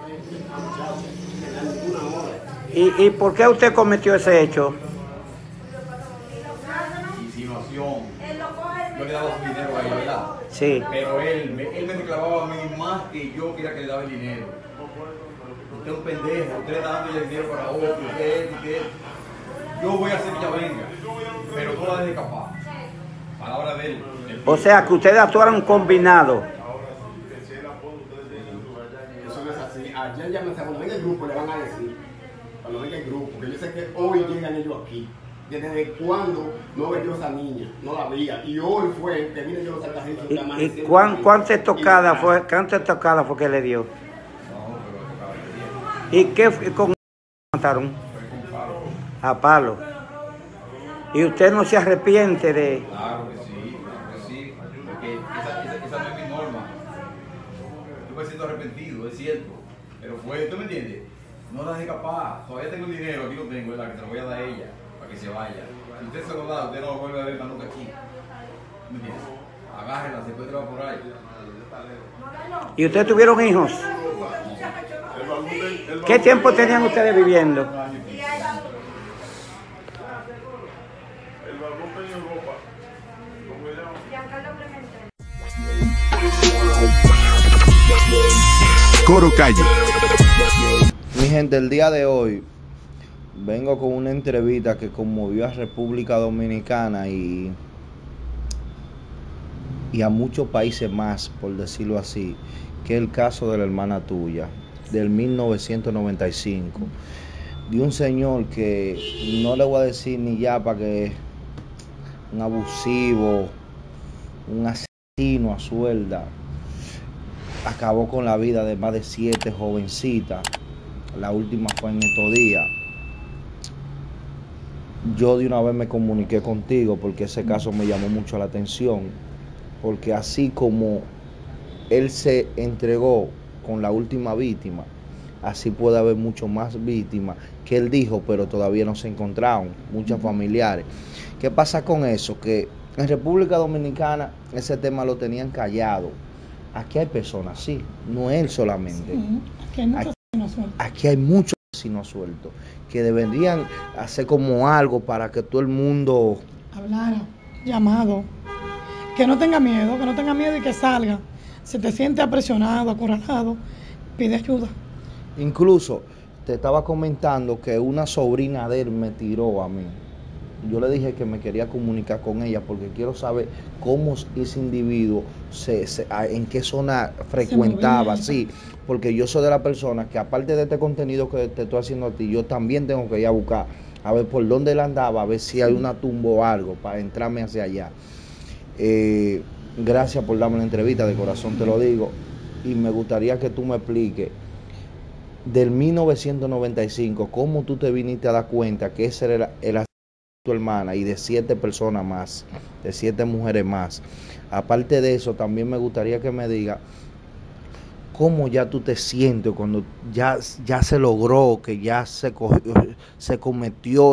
¿Y por qué usted cometió ese hecho? Insinuación. Yo le daba su dinero a ella, ¿verdad? Sí. Pero él me reclamaba a mí más que yo que era que le daba el dinero. Usted es un pendejo, usted le está dando el dinero para otro, usted. Yo voy a hacer que ella venga, pero no la deje escapar. Palabra de él. O sea, que ustedes actuaron combinados. Eso no es así. Ayer ya me decía, cuando venga el grupo le van a decir, cuando venga el grupo, porque yo sé que hoy llegan ellos aquí. Desde cuando no veía esa niña, no la veía. Y hoy fue que vine yo a los saltajitos. ¿Y cuántas tocadas fue que le dio? ¿Y qué con mataron? A palo. ¿Y usted no se arrepiente de...? Claro que sí, porque esa no es mi norma. Yo me siento arrepentido, es cierto, pero fue, ¿tú me entiendes? No la deje escapar, todavía tengo el dinero, aquí lo tengo, ¿verdad? Que se lo voy a dar a ella, para que se vaya. Si usted se lo da, usted no lo vuelve a ver más nunca aquí. ¿Me entiendes? Agárrela, se puede trabajar por ahí. ¿Y ustedes tuvieron hijos? ¿Qué tiempo tenían ustedes viviendo? Coro Calle. Mi gente, el día de hoy vengo con una entrevista que conmovió a República Dominicana y a muchos países más, por decirlo así, que es el caso de la hermana tuya, del 1995, de un señor que no le voy a decir ni ya para que un abusivo, un asesino a suelda, acabó con la vida de más de 7 jovencitas. La última fue en estos días. Yo de una vez me comuniqué contigo porque ese caso me llamó mucho la atención, porque así como él se entregó con la última víctima, así puede haber mucho más víctimas que él dijo, pero todavía no se encontraron, muchos familiares. ¿Qué pasa con eso? Que en República Dominicana ese tema lo tenían callado. Aquí hay personas así, no él solamente. Sí, aquí hay muchos asesinos sueltos que deberían hacer como algo para que todo el mundo hablara, llamado, que no tenga miedo y que salga. Si te sientes apresionado, acorralado, pide ayuda. Incluso te estaba comentando que una sobrina de él me tiró a mí. Yo le dije que me quería comunicar con ella porque quiero saber cómo ese individuo, en qué zona frecuentaba, sí, porque yo soy de la persona que aparte de este contenido que te estoy haciendo a ti, yo también tengo que ir a buscar, a ver por dónde él andaba, a ver si hay una tumba o algo para entrarme hacia allá. Gracias por darme la entrevista, de corazón te lo digo, y me gustaría que tú me expliques del 1995, cómo tú te viniste a dar cuenta que ese era el tu hermana y de 7 personas más, de 7 mujeres más. Aparte de eso, también me gustaría que me diga cómo ya tú te sientes cuando ya se logró, que ya se cometió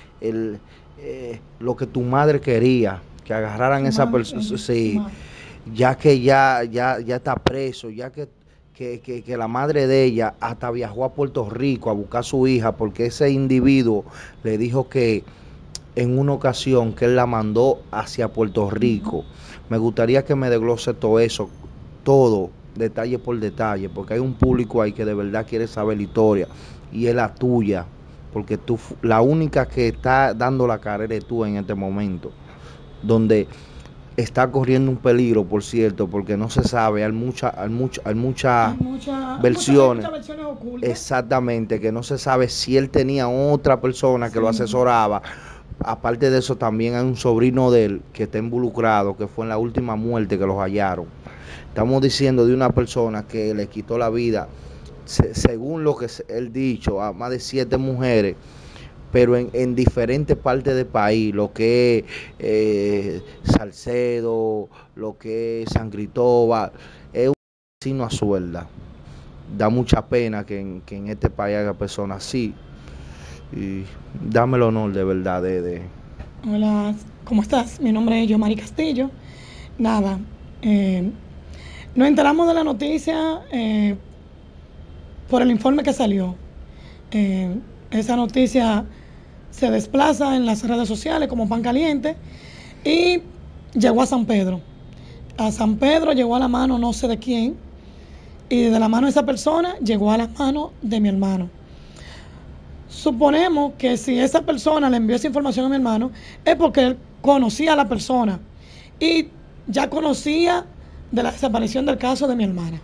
lo que tu madre quería, que agarraran a esa persona, sí, ya que ya está preso, ya que la madre de ella hasta viajó a Puerto Rico a buscar a su hija porque ese individuo le dijo que en una ocasión que él la mandó hacia Puerto Rico. Me gustaría que me desglose todo eso, todo, detalle por detalle, porque hay un público ahí que de verdad quiere saber la historia, y es la tuya, porque tú, la única que está dando la cara eres tú en este momento, donde está corriendo un peligro, por cierto, porque no se sabe, hay muchas versiones. Muchas versiones ocultas. Exactamente, que no se sabe si él tenía otra persona que lo asesoraba. Aparte de eso, también hay un sobrino de él que está involucrado, que fue en la última muerte que los hallaron. Estamos diciendo de una persona que le quitó la vida, según lo que él dicho, a más de 7 mujeres, pero en diferentes partes del país, lo que es Salcedo, lo que es San Cristóbal, es un asesino a suelda. Da mucha pena que en este país haya personas así. Y dame el honor de verdad Hola, ¿cómo estás? Mi nombre es Yomari Castillo. Nada, nos enteramos de la noticia por el informe que salió. Esa noticia se desplaza en las redes sociales como pan caliente y llegó a San Pedro. A San Pedro llegó a la mano no sé de quién, y de la mano de esa persona llegó a la mano de mi hermano. Suponemos que si esa persona le envió esa información a mi hermano es porque él conocía a la persona y ya conocía de la desaparición del caso de mi hermana.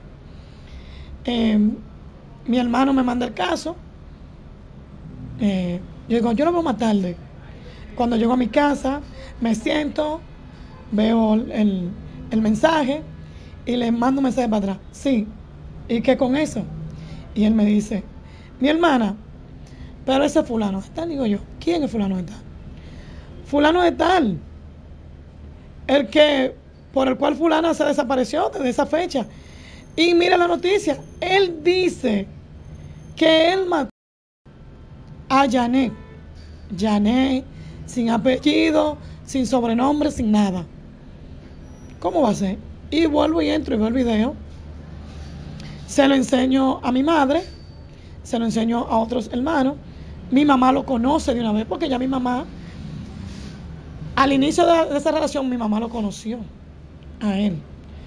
Mi hermano me manda el caso. Yo digo, yo lo veo más tarde. Cuando llego a mi casa, me siento, veo el mensaje y le mando un mensaje para atrás. Sí, ¿y qué con eso? Y él me dice, mi hermana, pero ese fulano de tal. Digo yo, ¿quién es fulano de tal? Fulano de tal, por el cual fulana se desapareció desde esa fecha. Y mira la noticia, él dice que él mató a Janet. Janet, sin apellido, sin sobrenombre, sin nada. ¿Cómo va a ser? Y vuelvo y entro y veo el video. Se lo enseño a mi madre, se lo enseño a otros hermanos. Mi mamá lo conoce de una vez, porque ya mi mamá, al inicio de esa relación, mi mamá lo conoció a él.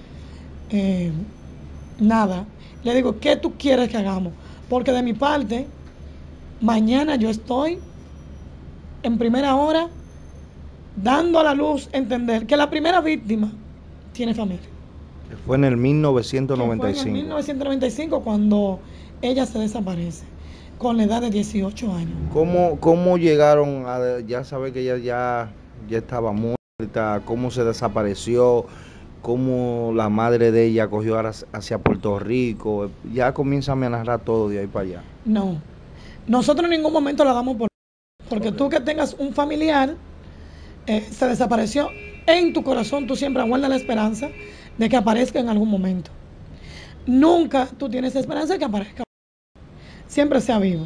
Nada, le digo, ¿qué tú quieres que hagamos? Porque de mi parte, mañana yo estoy en primera hora dando a la luz entender que la primera víctima tiene familia. Fue en el 1995. Fue en el 1995 cuando ella se desaparece, con la edad de 18 años. ¿Cómo llegaron a ya saber que ella ya estaba muerta? ¿Cómo se desapareció? ¿Cómo la madre de ella cogió hacia Puerto Rico? Ya comienza a narrar todo de ahí para allá. No, nosotros en ningún momento la damos porque tú que tengas un familiar se desapareció, en tu corazón tú siempre guardas la esperanza de que aparezca en algún momento. Nunca tú tienes esperanza de que aparezca, siempre sea vivo.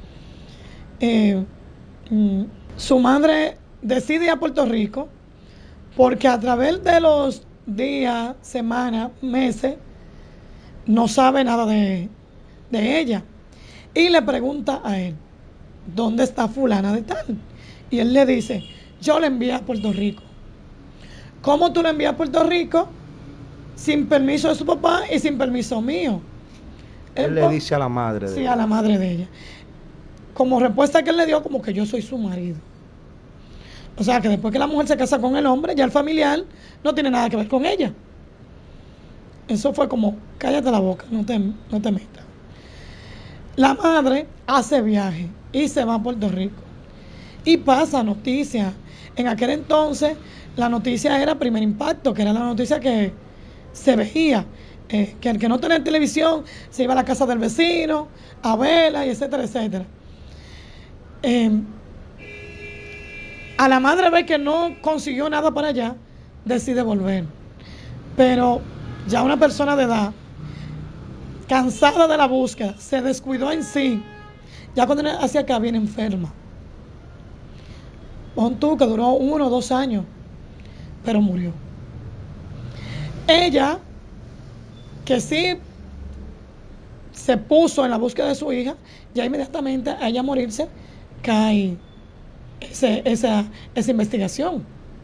Su madre decide ir a Puerto Rico porque a través de los días, semanas, meses, no sabe nada de ella. Y le pregunta a él, ¿dónde está fulana de tal? Y él le dice, yo la envié a Puerto Rico. ¿Cómo tú la envías a Puerto Rico? Sin permiso de su papá y sin permiso mío. Él le dice a la madre de ella. Sí, a la madre de ella. Como respuesta que él le dio, como que yo soy su marido. O sea, que después que la mujer se casa con el hombre, ya el familiar no tiene nada que ver con ella. Eso fue como, cállate la boca, no te metas. La madre hace viaje y se va a Puerto Rico. Y pasa noticia. En aquel entonces, la noticia era Primer Impacto, que era la noticia que se veía. Que el que no tenía televisión se iba a la casa del vecino, a verla, y etcétera, etcétera. A la madre ve que no consiguió nada para allá, decide volver. Pero ya una persona de edad, cansada de la búsqueda, se descuidó en sí. Ya cuando hacia acá viene enferma. Pon tú que duró 1 o 2 años, pero murió. Ella, que sí se puso en la búsqueda de su hija, ya inmediatamente a ella morirse, cae esa investigación.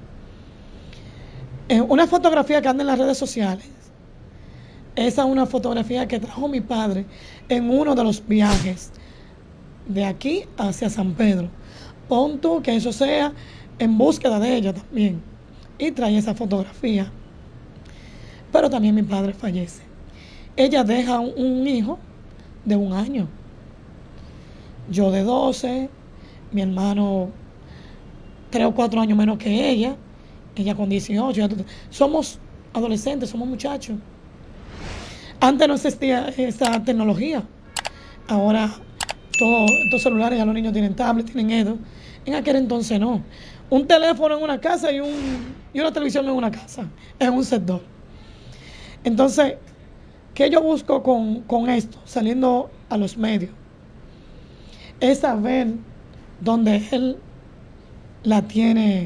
Una fotografía que anda en las redes sociales, esa es una fotografía que trajo mi padre en uno de los viajes de aquí hacia San Pedro. Pon tú que eso sea en búsqueda de ella también, y trae esa fotografía. Pero también mi padre fallece. Ella deja un hijo de 1 año, yo de 12, mi hermano 3 o 4 años menos que ella con 18. Somos adolescentes, somos muchachos. Antes no existía esa tecnología. Ahora todos estos celulares, ya los niños tienen tablet, tienen esto. En aquel entonces no. Un teléfono en una casa y una televisión en una casa, en un sector. Entonces, ¿qué yo busco con esto, saliendo a los medios? Es saber dónde él la tiene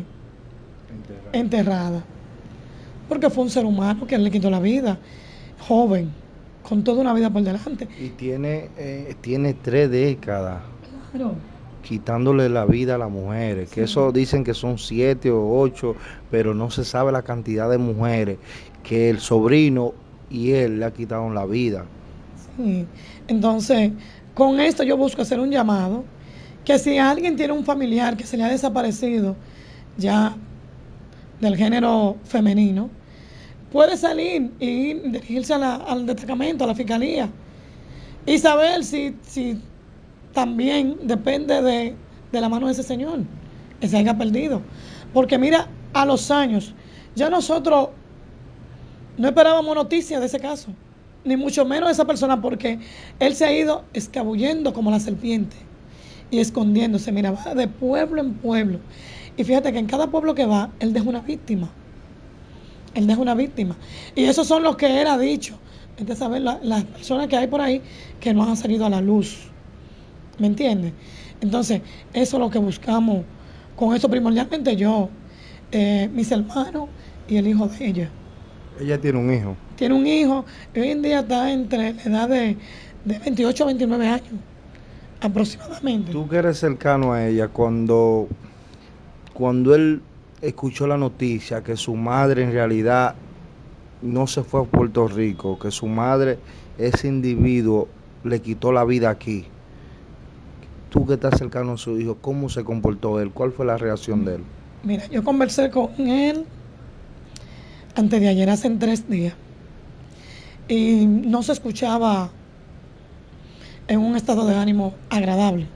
enterrada. Porque fue un ser humano que le quitó la vida, joven, con toda una vida por delante. Y tiene 3 décadas Claro. quitándole la vida a las mujeres, que eso dicen que son 7 o 8, pero no se sabe la cantidad de mujeres que el sobrino y él le ha quitado la vida. Sí. Entonces, con esto yo busco hacer un llamado, que si alguien tiene un familiar que se le ha desaparecido ya del género femenino, puede salir y dirigirse al destacamento, a la fiscalía, y saber si también depende de la mano de ese señor que se haya perdido. Porque mira, a los años, ya nosotros no esperábamos noticias de ese caso, ni mucho menos de esa persona, porque él se ha ido escabullendo como la serpiente y escondiéndose. Mira, va de pueblo en pueblo. Y fíjate que en cada pueblo que va, él deja una víctima. Él deja una víctima. Y esos son los que él ha dicho. Es de saber las personas que hay por ahí que no han salido a la luz. ¿Me entiendes? Entonces, eso es lo que buscamos con eso primordialmente yo, mis hermanos y el hijo de ella. Ella tiene un hijo. Tiene un hijo y hoy en día está entre la edad de 28 a 29 años, aproximadamente. Tú que eres cercano a ella, cuando él escuchó la noticia que su madre en realidad no se fue a Puerto Rico, que su madre, ese individuo, le quitó la vida aquí. Tú que estás cercano a su hijo, ¿cómo se comportó él? ¿Cuál fue la reacción de él? Mira, yo conversé con él antes de ayer, hace 3 días, y no se escuchaba en un estado de ánimo agradable.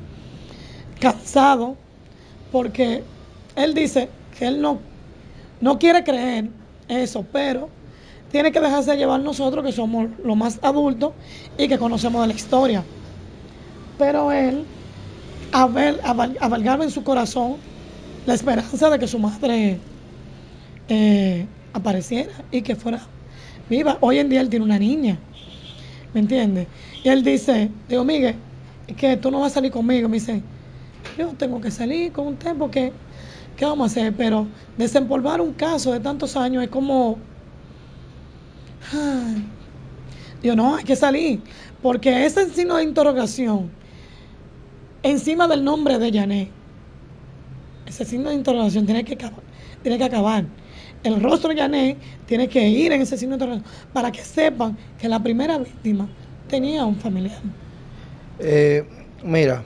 Cansado, porque él dice que él no quiere creer eso, pero tiene que dejarse llevar nosotros, que somos los más adultos y que conocemos de la historia. Pero él avalgaba en su corazón la esperanza de que su madre apareciera y que fuera viva. Hoy en día él tiene una niña, ¿me entiendes? Y él dice, digo, Miguel, es que tú no vas a salir conmigo. Me dice, yo tengo que salir con usted porque, ¿qué vamos a hacer? Pero desempolvar un caso de tantos años es como, yo no, hay que salir, porque ese signo de interrogación encima del nombre de Yané, ese signo de interrogación tiene que acabar. El rostro de Yané tiene que ir en ese signo de interrogación para que sepan que la primera víctima tenía un familiar. Mira,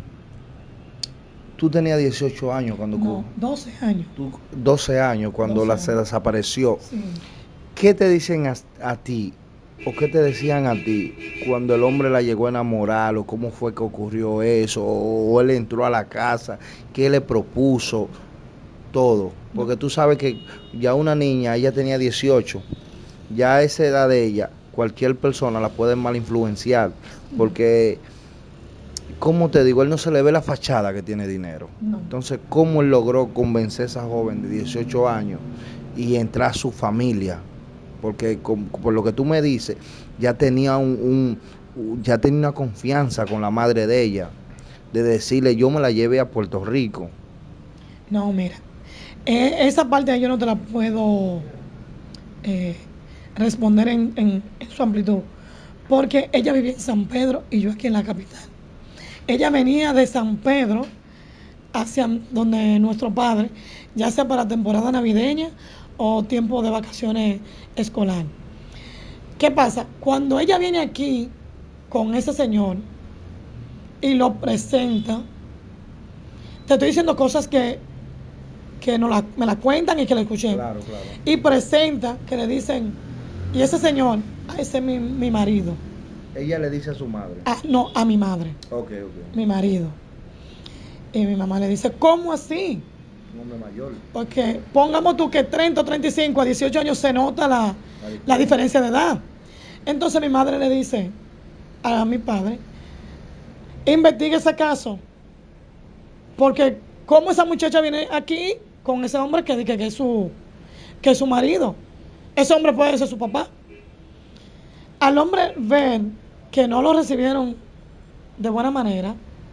tú tenías 18 años cuando... No, 12 años. 12 años cuando 12 se desapareció. Sí. ¿Qué te dicen a ti o qué te decían a ti cuando el hombre la llegó a enamorar, o cómo fue que ocurrió eso, o él entró a la casa, qué le propuso, todo? Porque tú sabes que ya una niña, ella tenía 18, ya a esa edad de ella, cualquier persona la puede mal influenciar, porque, ¿cómo te digo? Él no se le ve la fachada que tiene dinero. No. Entonces, ¿cómo él logró convencer a esa joven de 18 años y entrar a su familia? Porque por lo que tú me dices, ya tenía ya tenía una confianza con la madre de ella, de decirle, yo me la llevé a Puerto Rico. No, mira, esa parte yo no te la puedo responder en su amplitud, porque ella vivía en San Pedro y yo aquí en la capital. Ella venía de San Pedro hacia donde nuestro padre, ya sea para temporada navideña o tiempo de vacaciones escolar. ¿Qué pasa? Cuando ella viene aquí con ese señor y lo presenta, te estoy diciendo cosas que me la cuentan y que la escuché. Claro, claro. Y presenta que le dicen, y ese señor, ese es mi marido. Ella le dice a su madre. No, a mi madre. Ok. Mi marido. Y mi mamá le dice, ¿cómo así? Un hombre mayor. Porque pongamos tú que 30 o 35 a 18 años se nota la diferencia de edad. Entonces mi madre le dice a mi padre, investigue ese caso, porque cómo esa muchacha viene aquí con ese hombre que es su marido. Ese hombre puede ser su papá. Al hombre ver que no lo recibieron de buena manera,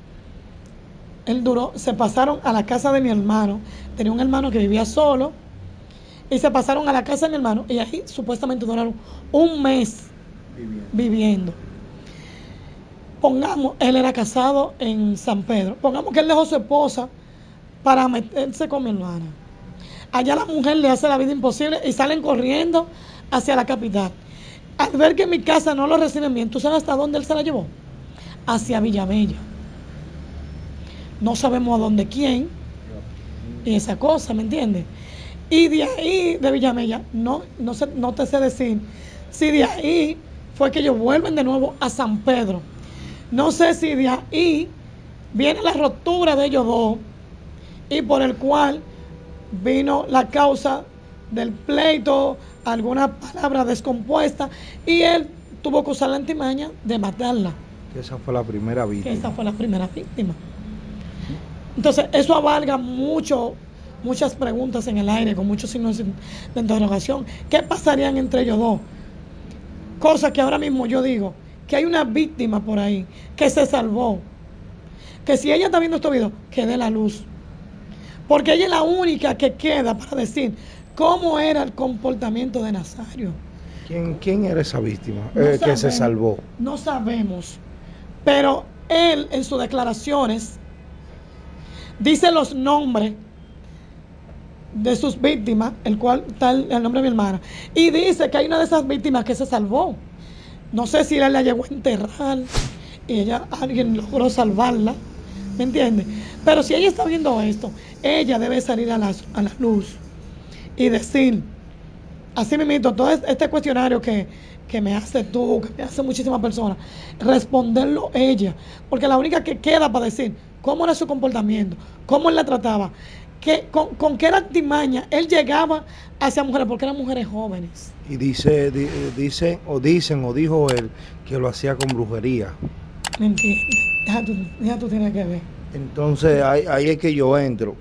se pasaron a la casa de mi hermano. Tenía un hermano que vivía solo y se pasaron a la casa de mi hermano y ahí supuestamente duraron un mes viviendo. Pongamos, él era casado en San Pedro. Pongamos que él dejó a su esposa para meterse con mi hermana. Allá la mujer le hace la vida imposible y salen corriendo hacia la capital. Al ver que en mi casa no lo reciben bien, ¿tú sabes hasta dónde él se la llevó? Hacia Villamella. No sabemos a dónde quién y esa cosa, ¿me entiendes? Y de ahí, de Villamella, no te sé decir si de ahí fue que ellos vuelven de nuevo a San Pedro. No sé si de ahí viene la ruptura de ellos dos y por el cual vino la causa del pleito, alguna palabra descompuesta y él tuvo que usar la antimaña de matarla. Esa fue la primera víctima. Esa fue la primera víctima. Entonces, eso abarca muchas preguntas en el aire, con muchos signos de interrogación. ¿Qué pasarían entre ellos dos? Cosa que ahora mismo yo digo, que hay una víctima por ahí, que se salvó. Que si ella está viendo este video, que dé la luz. Porque ella es la única que queda para decir cómo era el comportamiento de Nazario. ¿Quién era esa víctima Que se salvó? No sabemos. Pero él, en sus declaraciones, dice los nombres de sus víctimas, el cual está el nombre de mi hermana, y dice que hay una de esas víctimas que se salvó. No sé si él la llegó a enterrar y alguien logró salvarla, ¿me entiendes? Pero si ella está viendo esto, ella debe salir a la luz y decir, así mismo, todo este cuestionario que me hace tú, que me hace muchísimas personas, responderlo ella, porque la única que queda para decir cómo era su comportamiento, cómo él la trataba, con qué artimaña él llegaba hacia mujeres, porque eran mujeres jóvenes. Y dicen o dijo él que lo hacía con brujería. ¿Me entiendes? Ya tú tienes que ver. Entonces ahí es que yo entro.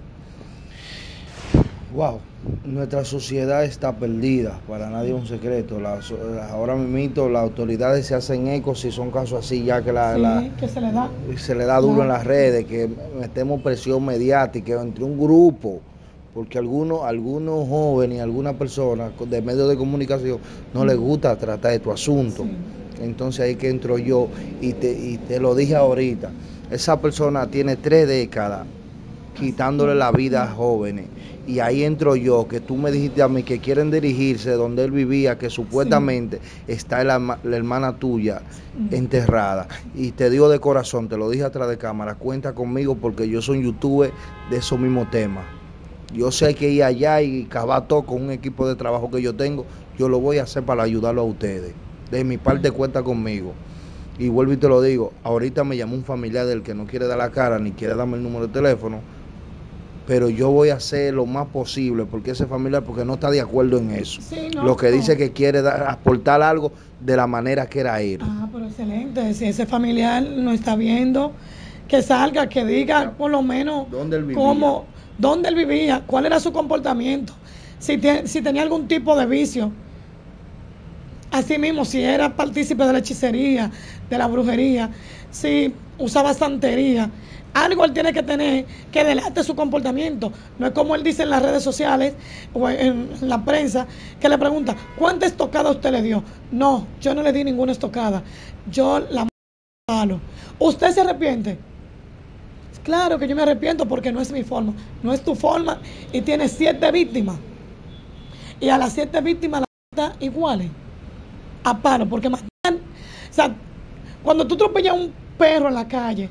Wow, nuestra sociedad está perdida, para nadie es un secreto. Ahora mismo las autoridades se hacen eco si son casos así, ya que que se le da duro en las redes, que metemos presión mediática entre un grupo, porque algunos jóvenes y algunas personas de medios de comunicación no les gusta tratar de tu asunto. Sí. Entonces ahí que entro yo y te lo dije ahorita, esa persona tiene 3 décadas quitándole la vida a jóvenes. Y ahí entro yo, que tú me dijiste a mí que quieren dirigirse donde él vivía, que supuestamente está la hermana tuya enterrada. Y te digo de corazón, te lo dije atrás de cámara, cuenta conmigo porque yo soy un youtuber de esos mismos temas. Yo sé que ir allá y cavar todo con un equipo de trabajo que yo tengo, yo lo voy a hacer para ayudarlo a ustedes. De mi parte cuenta conmigo. Y vuelvo y te lo digo, ahorita me llamó un familiar del que no quiere dar la cara ni quiere darme el número de teléfono, pero yo voy a hacer lo más posible porque ese familiar porque no está de acuerdo en eso. Sí, no, lo que dice que quiere aportar algo de la manera que era él. Pero excelente. Si ese familiar no está viendo, que salga, que diga por lo menos dónde él vivía, cuál era su comportamiento, si tenía algún tipo de vicio. Así mismo, si era partícipe de la hechicería, de la brujería, si usaba santería. Algo él tiene que tener que delate su comportamiento. No es como él dice en las redes sociales o en la prensa, que le pregunta, ¿cuántas estocadas usted le dio? No, yo no le di ninguna estocada. Yo la malo. ¿Usted se arrepiente? Claro que yo me arrepiento porque no es mi forma. No es tu forma y tiene 7 víctimas. Y a las 7 víctimas las matan iguales. A palo, porque matan. O sea, cuando tú atropellas a un perro en la calle,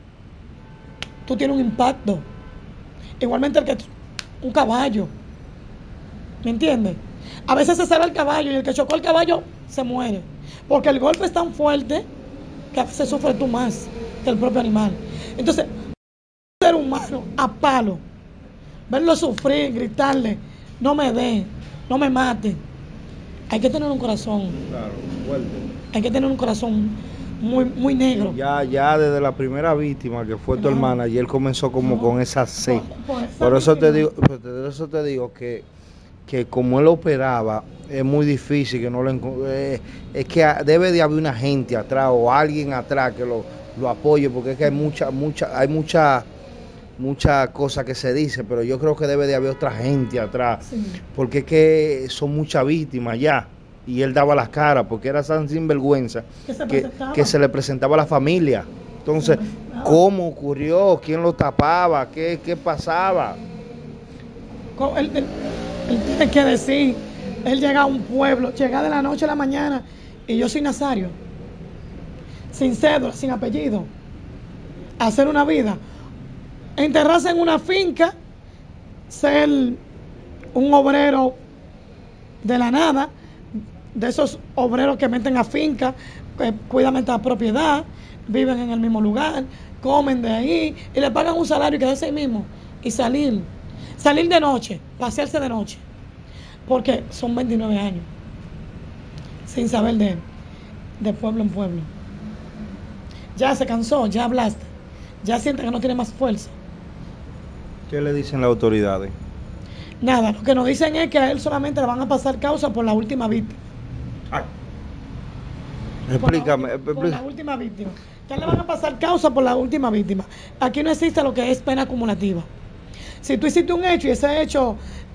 tú tienes un impacto. Igualmente un caballo. ¿Me entiendes? A veces se sale el caballo y el que chocó el caballo se muere. Porque el golpe es tan fuerte que a veces sufre tú más que el propio animal. Entonces, un ser humano a palo, verlo sufrir, gritarle, no me dé, no me mate. Hay que tener un corazón. Claro, fuerte. Hay que tener un corazón muy negro. Ya desde la primera víctima que fue tu hermana, y él comenzó como con esa sed. Por eso te digo que como él operaba, es muy difícil que no lo es que debe de haber una gente atrás o alguien atrás que lo apoye, porque es que hay mucha cosa que se dice, pero yo creo que debe de haber otra gente atrás, porque es que son muchas víctimas ya. y él daba las caras porque era tan sinvergüenza que se le presentaba a la familia. Entonces, ¿cómo ocurrió? ¿Quién lo tapaba? ¿Qué pasaba? Él tiene que decir, él llega a un pueblo, llega de la noche a la mañana y yo soy Nazario, sin cédula, sin apellido, hacer una vida, enterrarse en una finca, ser un obrero de la nada, de esos obreros que meten a finca, que cuidan esta propiedad, viven en el mismo lugar, comen de ahí y le pagan un salario y quedarse ahí mismo y salir de noche, pasearse de noche, porque son 29 años sin saber de él, de pueblo en pueblo. Ya se cansó, ya hablaste, ya siente que no tiene más fuerza. ¿Qué le dicen las autoridades? Nada, lo que nos dicen es que a él solamente le van a pasar causa por la última víctima. Ay. Explícame. Por la última víctima. Ya le van a pasar causa por la última víctima. Aquí no existe lo que es pena acumulativa. Si tú hiciste un hecho y ese hecho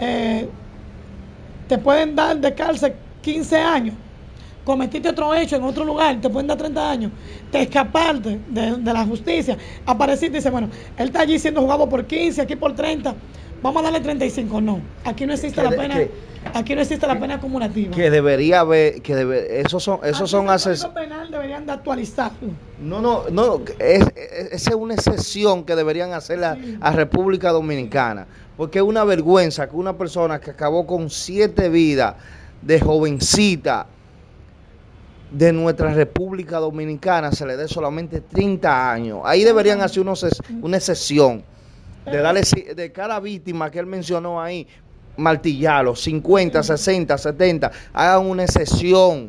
te pueden dar de cárcel 15 años, cometiste otro hecho en otro lugar, te pueden dar 30 años, te escapaste de la justicia, apareciste y dices, bueno, él está allí siendo juzgado por 15, aquí por 30, vamos a darle 35. No, aquí no existe la pena. Aquí no existe la pena acumulativa. Que debería haber, esos son el penal deberían de actualizarlo. No, esa es una excepción que deberían hacer a República Dominicana, porque es una vergüenza que una persona que acabó con 7 vidas de jovencita de nuestra República Dominicana se le dé solamente 30 años. Ahí deberían hacer una excepción de darle de cada víctima que él mencionó ahí, martillarlo, 50, 60, 70, hagan una excepción,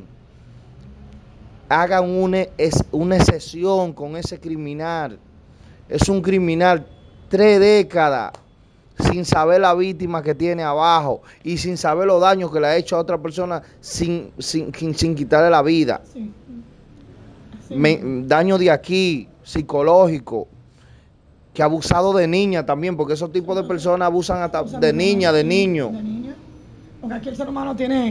una excepción con ese criminal. Es un criminal 3 décadas sin saber la víctima que tiene abajo y sin saber los daños que le ha hecho a otra persona sin quitarle la vida. Sí. Daño de aquí, psicológico, que ha abusado de niñas también, porque esos tipos de personas abusan hasta de niñas, de niños. Porque aquí el ser humano tiene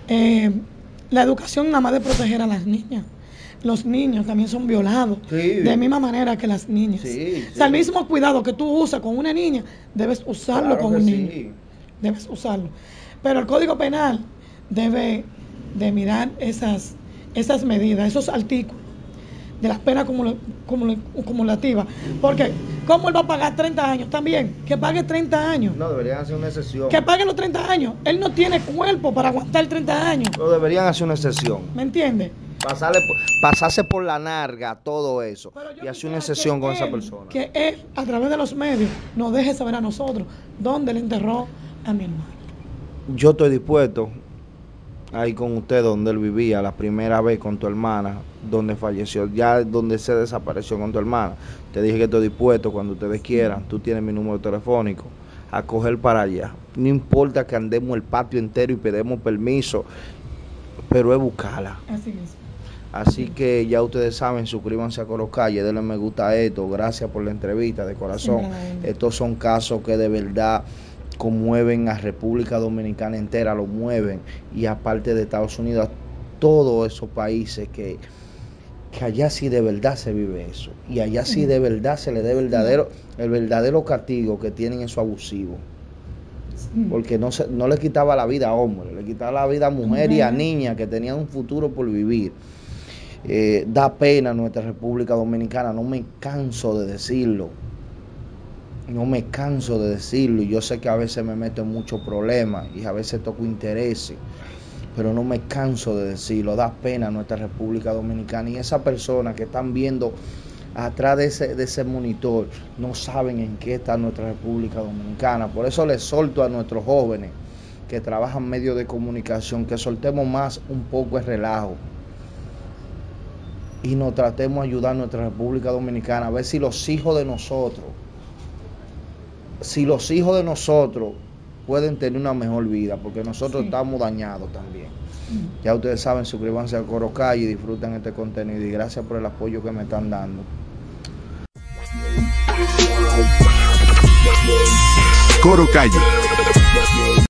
la educación nada más de proteger a las niñas. Los niños también son violados de la misma manera que las niñas. O sea, el mismo cuidado que tú usas con una niña, debes usarlo con un niño. Debes usarlo. Pero el Código Penal debe de mirar esas medidas, esos artículos de las penas acumulativas. Porque, ¿cómo él va a pagar 30 años? También, que pague 30 años. No, deberían hacer una excepción. Que pague los 30 años. Él no tiene cuerpo para aguantar 30 años. No, deberían hacer una excepción. ¿Me entiendes? Pasarse por la narga todo eso y hacer una excepción con esa persona. Que él, a través de los medios, nos deje saber a nosotros dónde le enterró a mi hermano. Yo estoy dispuesto ahí con usted donde él vivía la primera vez con tu hermana, donde falleció, ya donde se desapareció con tu hermana. Te dije que estoy dispuesto cuando ustedes quieran, tú tienes mi número telefónico, a coger para allá. No importa que andemos el patio entero y pedimos permiso, pero es buscarla. Así es. Así que ya ustedes saben, suscríbanse a Coro Calle, denle me gusta a esto, gracias por la entrevista de corazón. Estos son casos que de verdad conmueven a República Dominicana entera, lo mueven, y aparte de Estados Unidos, a todos esos países que allá sí de verdad se vive eso, y allá sí de verdad se le dé el verdadero castigo que tienen esos abusivos. Porque no le quitaba la vida a hombres, le quitaba la vida a mujeres y a niñas que tenían un futuro por vivir. Da pena nuestra República Dominicana, no me canso de decirlo. No me canso de decirlo, y yo sé que a veces me meto en muchos problemas y a veces toco intereses, pero no me canso de decirlo. Da pena a nuestra República Dominicana, y esas personas que están viendo atrás de ese monitor no saben en qué está nuestra República Dominicana. Por eso les exhorto a nuestros jóvenes que trabajan en medios de comunicación que soltemos más un poco el relajo y nos tratemos de ayudar a nuestra República Dominicana, a ver si los hijos de nosotros pueden tener una mejor vida, porque nosotros estamos dañados también. Ya ustedes saben, suscríbanse a Coro Calle y disfruten este contenido, y gracias por el apoyo que me están dando. Coro Calle.